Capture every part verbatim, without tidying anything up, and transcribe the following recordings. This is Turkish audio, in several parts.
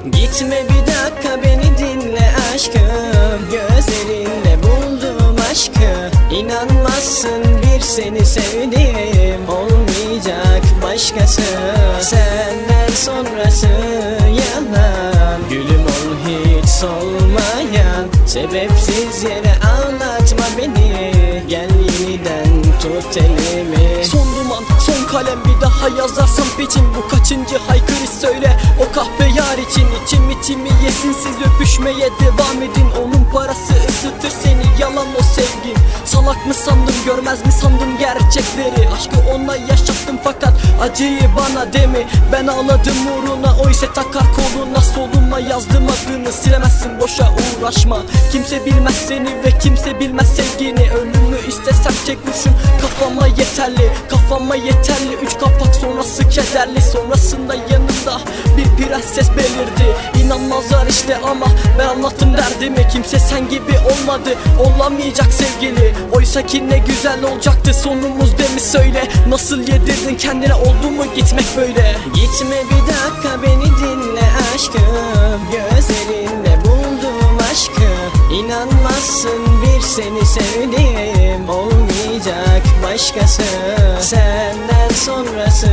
Gitme bir dakika, beni dinle aşkım. Gözlerinde buldum aşkı. İnanmazsın, bir seni sevdim, olmayacak başkası. Senden sonrası yalan, gülüm ol hiç solmayan. Sebepsiz yere ağlatma beni, gel yeniden tut elimi. Son duman, son kalem, bir daha yazarsam biçim. Bu kaçıncı haykırış söyle o kahpe yar için. İçim içimi yesin, siz öpüşmeye devam edin. Onun parası ısıtır seni, yalan o sevgin. Salak mı sandım, görmez mi sandım gerçekleri. Aşkı ona yaşattım fakat acıyı bana demi. Ben ağladım uğruna, o ise takar koluna. Soluma yazdım adını, silemezsin, boşa uğraşma. Kimse bilmez seni ve kimse bilmez sevgini. Ölümü istesem tek kurşun kafama yeterli, kafama yeterli. Üç kapak sonrası kederli, sonrasında yanında bir prenses belirdi. İnanmazlar işte ama ben anlattım derdimi. Kimse sen gibi olmadı, olamayacak sevgili. Oysa ki ne güzel olacaktı sonumuz, değil mi söyle. Nasıl yedirdin kendine, oldu mu gitmek böyle? Gitme bir dakika, beni dinle aşkım. Gözlerinde buldum aşkı. İnanmazsın, bir seni sevdim, olmayacak başkası. Senden sonrası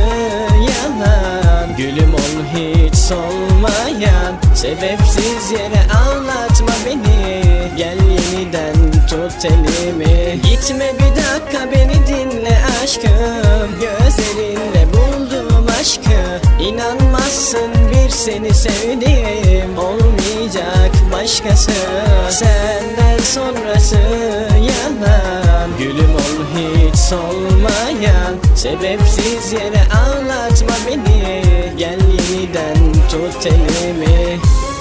yalan, gülüm ol hiç solmayan. Sebepsiz yere ağlatma beni, gel yeniden tut elimi. Gitme bir dakika, beni dinle aşkım. Gözlerinde buldum aşkı. İnanmazsın, bir seni sevdim, olmayacak başkası. Senden sonrası yalan, gülüm ol hiç solmayan. Sebepsiz yere ağlatma beni, gel yeniden tut elimi.